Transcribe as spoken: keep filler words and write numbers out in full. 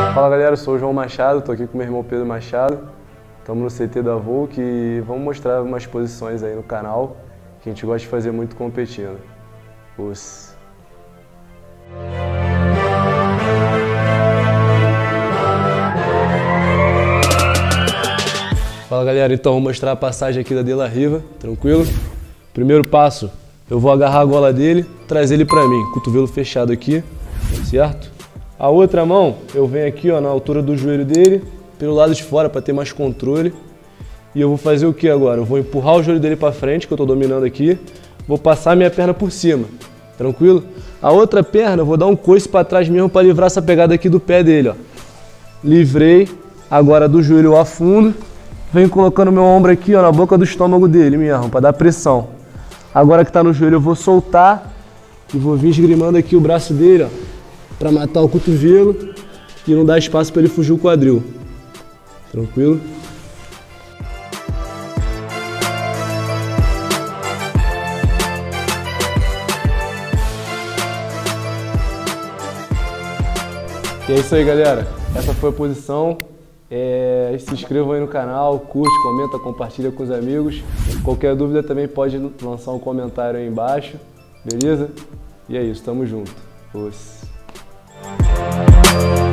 Fala galera, eu sou o João Machado, tô aqui com meu irmão Pedro Machado. Estamos no C T da Volk e vamos mostrar umas posições aí no canal que a gente gosta de fazer muito competindo. Os... Fala galera, então vou mostrar a passagem aqui da De La Riva, tranquilo? Primeiro passo, eu vou agarrar a gola dele, trazer ele pra mim, cotovelo fechado aqui, certo? A outra mão, eu venho aqui ó, na altura do joelho dele, pelo lado de fora para ter mais controle. E eu vou fazer o que agora? Eu vou empurrar o joelho dele para frente, que eu estou dominando aqui, vou passar minha perna por cima, tranquilo? A outra perna eu vou dar um coice para trás mesmo para livrar essa pegada aqui do pé dele, ó. Livrei, agora do joelho eu afundo, venho colocando meu ombro aqui ó, na boca do estômago dele mesmo, para dar pressão. Agora que está no joelho eu vou soltar e vou vir esgrimando aqui o braço dele, ó, para matar o cotovelo e não dar espaço para ele fugir o quadril. Tranquilo? E é isso aí, galera. Essa foi a posição. É, se inscrevam aí no canal, curte, comenta, compartilha com os amigos. Qualquer dúvida também pode lançar um comentário aí embaixo. Beleza? E é isso, tamo junto. Os...